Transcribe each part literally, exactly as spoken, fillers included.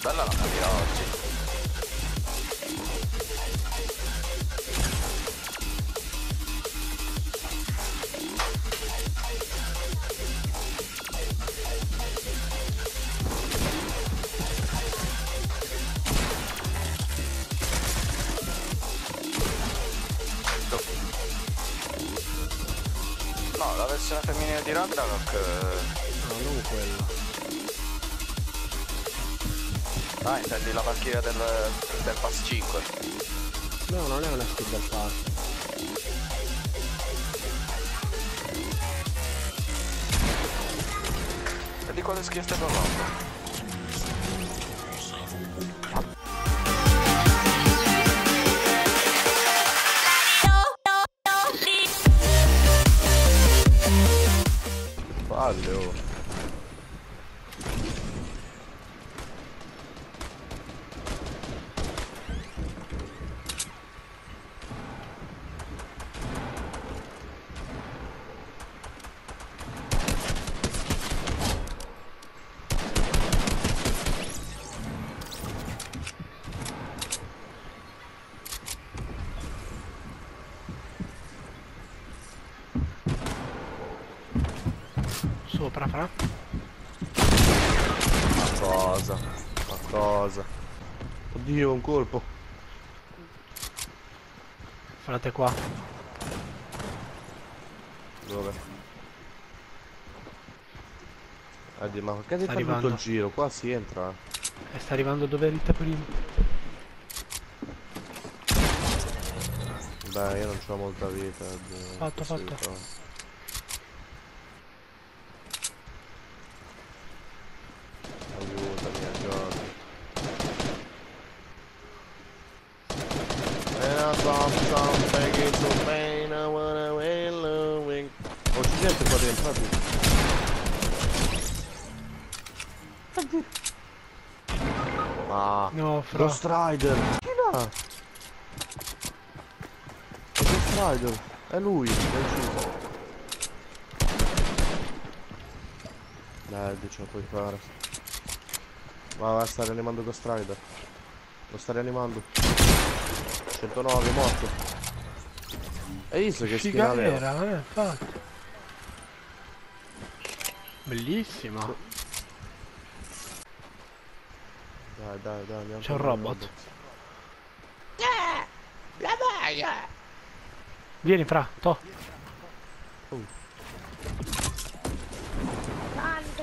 Bella la mira oggi. No, la versione femminile di Ragnarok... No, non quella. Ah, intendi la Valkyria del, del Pass cinque? No, non è una skin del pass. E di quale skin stai parlando? Palle, oh. Sopra, fra. Ma cosa? Ma cosa? Oddio, un colpo. Frate qua. Dove? Addio, ma che ti fa arrivando. tutto il giro? Qua si entra. E sta arrivando dove eri te prima. Beh, io non c'ho molta vita. Addio. Fatto, Sì, fatto. fa. Aiutami, aiutami. And I saw something into pain, I wanna wail away. Oh, c'è gente qua dentro, guarda. Ah, No, fra. Ghost Rider. Chi là? È Ghost Rider. È lui, è uscito. Dai, ce la puoi fare. Va, va, sta rianimando Ghost Rider. Lo sta rianimando. centonove, morto. Hai visto che Figa skin aveva? vera, eh, infatti. Bellissima. Dai, dai, dai, andiamo. C'è un robot. Eh, la vaia! Vieni, fra, to. Uh. Quando?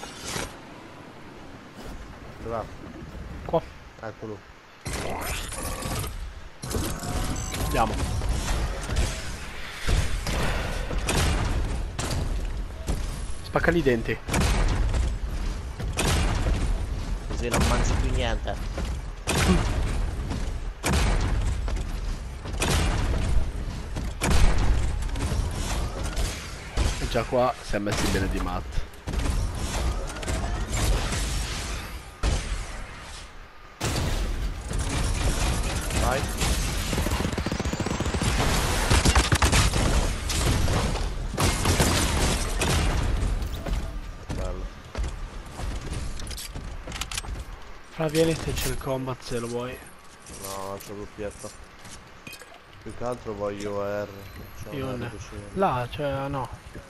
Dove va? Qua. Eccolo. Andiamo. Spaccali i denti. Così non mangi più niente. E già qua si è messi bene di Matt. Vai. Bello. Fra, vieni se c'è il combat se lo vuoi. No, altra doppietta. Più che altro voglio R. C'è Io un ne- R vicino. Là c'è, no.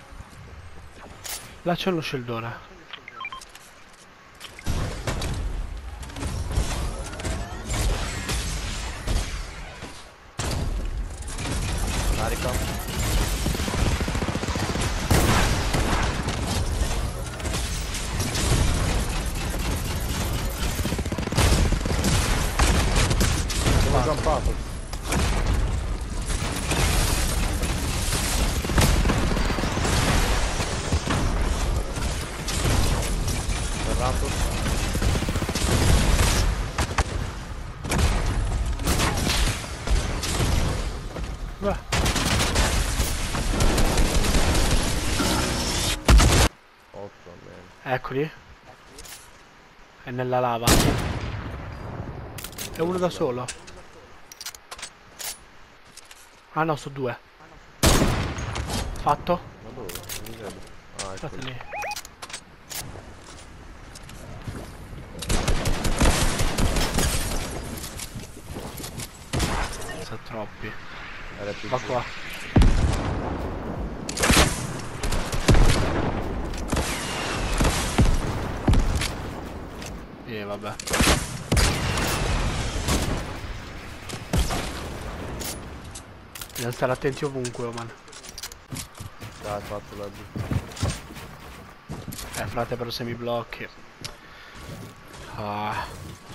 Là c'è lo scildone. Carica. Sono giampato. Ferrato. Beh, otto almeno. eccoli. È nella lava. È uno da solo. Ah no, sono due. Fatto? Ma dove? Non li vedo. Ah, ecco State lì. lì. sta troppi. R P G. Va qua. E eh, vabbè. Bisogna stare attenti ovunque, oh man. Dai, fatto la Eh frate, però se mi blocchi. Ah.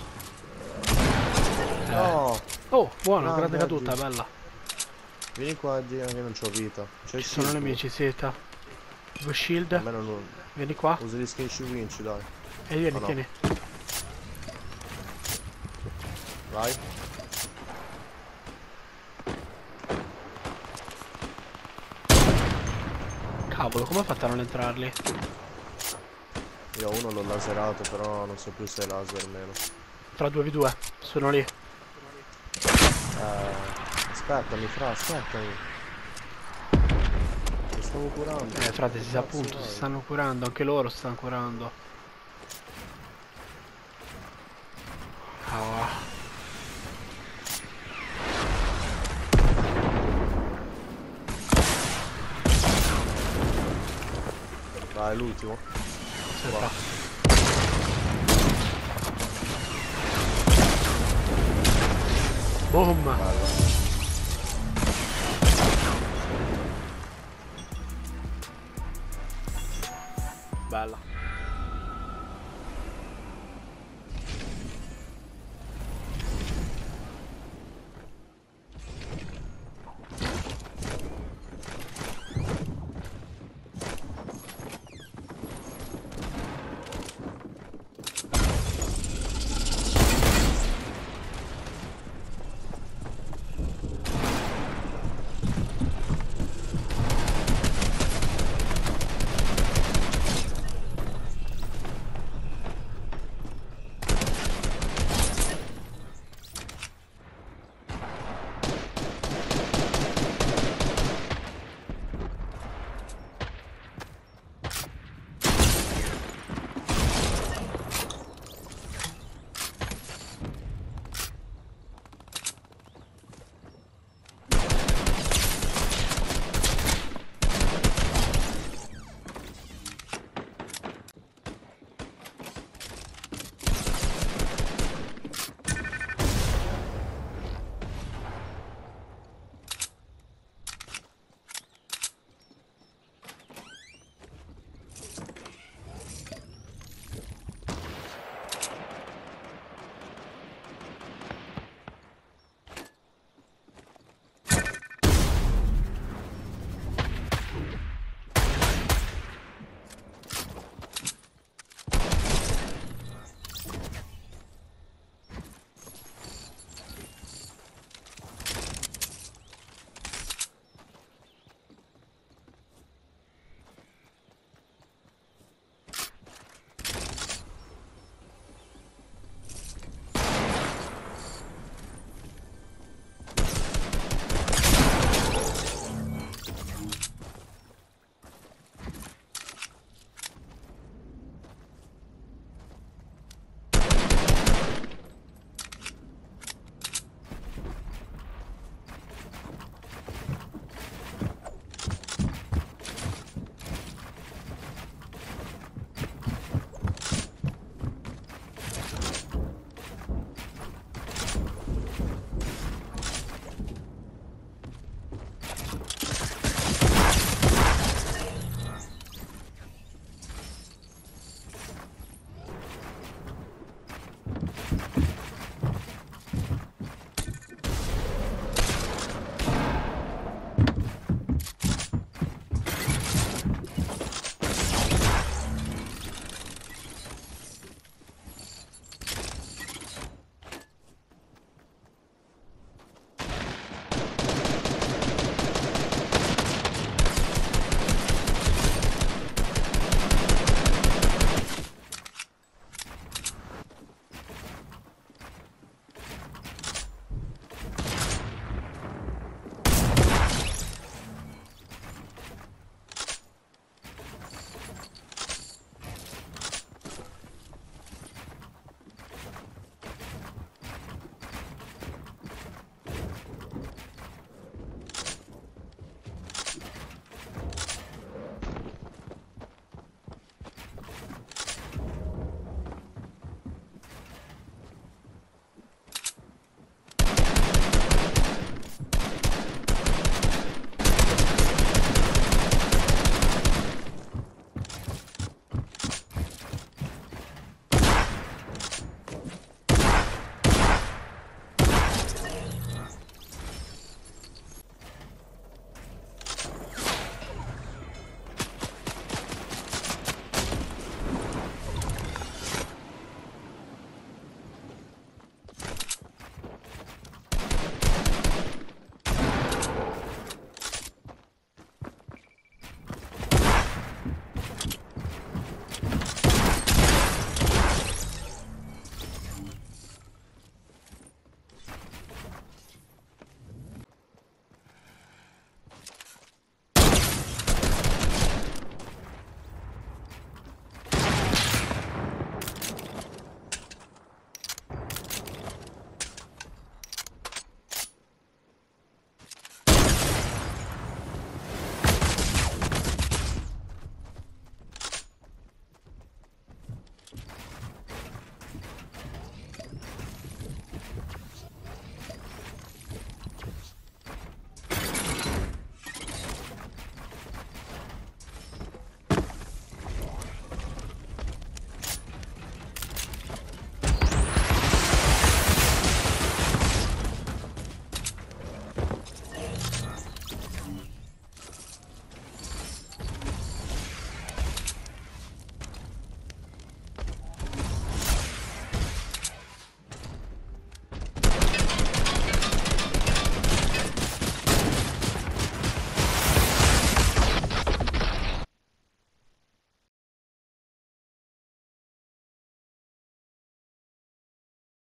Eh. No! Oh, buono, No, grande Gaggi. caduta, bella. Vieni qua, Dio, che non c'ho vita. C'è Ci sono nemici, seta. Due shield. Almeno non... Vieni qua. Usa gli skinci vinci, dai. E vieni, Oh, no. tieni. Vai. Cavolo, come ho fatto a non entrarli? Io uno l'ho laserato, però non so più se è laser o meno. Tra due v due, sono lì. Eh... Aspettami, fra, aspettami. Mi stavo curando. Eh frate, si sa Cazzo appunto, vai? si stanno curando, anche loro si stanno curando. Ah. Vai, l'ultimo. Aspetta. Boom! Vai, vai.